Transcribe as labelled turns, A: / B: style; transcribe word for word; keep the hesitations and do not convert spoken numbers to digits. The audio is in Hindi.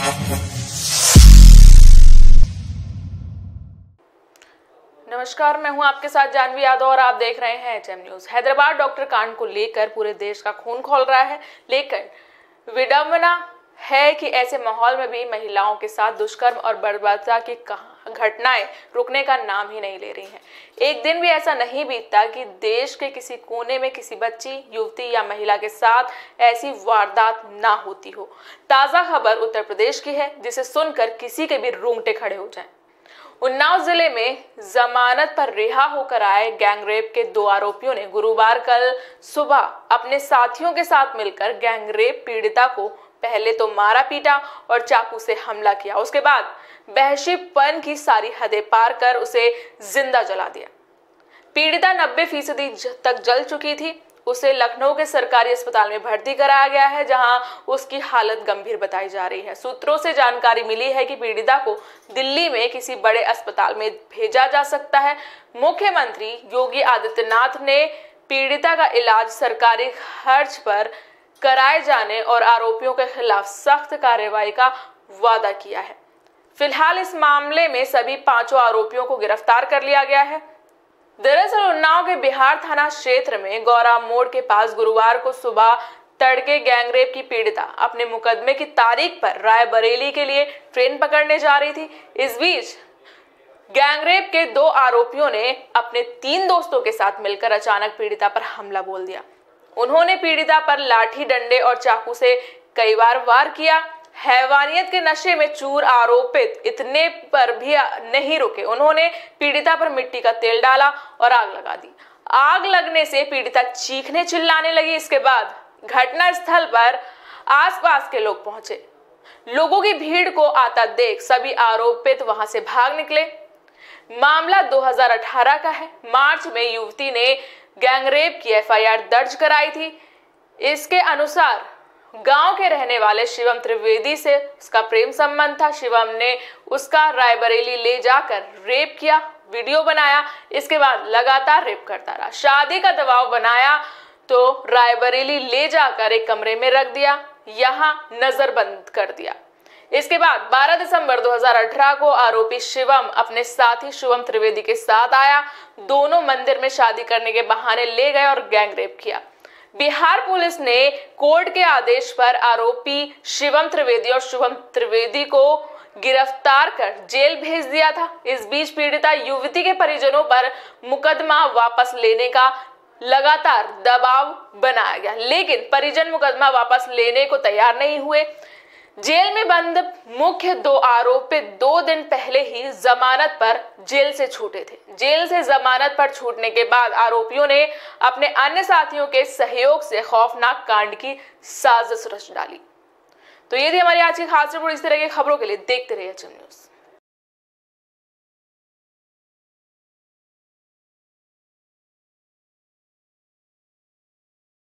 A: नमस्कार, मैं हूं आपके साथ जानवी यादव और आप देख रहे हैं एचएम न्यूज। हैदराबाद डॉक्टर कांड को लेकर पूरे देश का खून खौल रहा है, लेकिन विडंबना है कि ऐसे माहौल में भी महिलाओं के साथ दुष्कर्म और बर्बरता की घटनाएं रुकने का नाम ही नहीं ले रही हैं। एक दिन भी ऐसा नहीं बीतता कि देश के किसी कोने में किसी बच्ची, युवती या महिला के साथ ऐसी वारदात ना होती हो। ताजा खबर उत्तर प्रदेश की है, जिसे सुनकर किसी के भी रोंगटे खड़े हो जाएं। उन्नाव जिले में जमानत पर रिहा होकर आए गैंगरेप के दो आरोपियों ने गुरुवार कल सुबह अपने साथियों के साथ मिलकर गैंगरेप पीड़िता को पहले तो मारा पीटा और चाकू से हमला किया। उसके बाद वहशीपन की सारी हदें पार कर उसे जिंदा जला दिया। पीड़िता नब्बे फीसदी तक जल चुकी थी। उसे लखनऊ के सरकारी अस्पताल में भर्ती कराया गया है, जहां उसकी हालत गंभीर बताई जा रही है। सूत्रों से जानकारी मिली है कि पीड़िता को दिल्ली में किसी बड़े अस्पताल में भेजा जा सकता है। मुख्यमंत्री योगी आदित्यनाथ ने पीड़िता का इलाज सरकारी खर्च पर कराए जाने और आरोपियों के खिलाफ सख्त कार्रवाई का वादा किया है। फिलहाल इस मामले में सभी पांचों आरोपियों को गिरफ्तार कर लिया गया है। दरअसल उन्नाव के बिहार थाना क्षेत्र में गौरा मोड़ के पास गुरुवार को सुबह तड़के गैंगरेप की पीड़िता अपने मुकदमे की तारीख पर रायबरेली के लिए ट्रेन पकड़ने जा रही थी। इस बीच गैंगरेप के दो आरोपियों ने अपने तीन दोस्तों के साथ मिलकर अचानक पीड़िता पर हमला बोल दिया। उन्होंने पीड़िता पर लाठी, डंडे और चाकू से कई बार वार किया। हैवानियत के नशे में चूर आरोपित इतने पर भी नहीं रुके। उन्होंने पीड़िता पर मिट्टी का तेल डाला और आग लगा दी। आग लगने से पीड़िता चीखने चिल्लाने लगी। इसके बाद घटना स्थल पर आसपास के लोग पहुंचे। लोगों की भीड़ को आता देख सभी आरोपित वहां से भाग निकले। मामला दो हज़ार अठारह का है। मार्च में युवती ने गैंगरेप की एफ आई आर दर्ज कराई थी। इसके अनुसार गांव के रहने वाले शिवम त्रिवेदी से उसका प्रेम संबंध था। शिवम ने उसका रायबरेली ले जाकर रेप किया, वीडियो बनाया। इसके बाद लगातार रेप करता रहा। शादी का दबाव बनाया तो रायबरेली ले जाकर एक कमरे में रख दिया, यहां नजरबंद कर दिया। इसके बाद बारह दिसंबर दो हज़ार अठारह को आरोपी शिवम अपने साथी शिवम त्रिवेदी के साथ आया। दोनों मंदिर में शादी करने के बहाने ले गए और गैंगरेप किया। बिहार पुलिस ने कोर्ट के आदेश पर आरोपी शिवम त्रिवेदी और शुभम त्रिवेदी को गिरफ्तार कर जेल भेज दिया था। इस बीच पीड़िता युवती के परिजनों पर मुकदमा वापस लेने का लगातार दबाव बनाया गया, लेकिन परिजन मुकदमा वापस लेने को तैयार नहीं हुए। जेल में बंद मुख्य दो आरोपित दो दिन पहले ही जमानत पर जेल से छूटे थे। जेल से जमानत पर छूटने के बाद आरोपियों ने अपने अन्य साथियों के सहयोग से खौफनाक कांड की साजिश रच डाली। तो ये थी हमारी आज की खास रिपोर्ट। इस तरह की खबरों के लिए देखते रहिए एचएम न्यूज।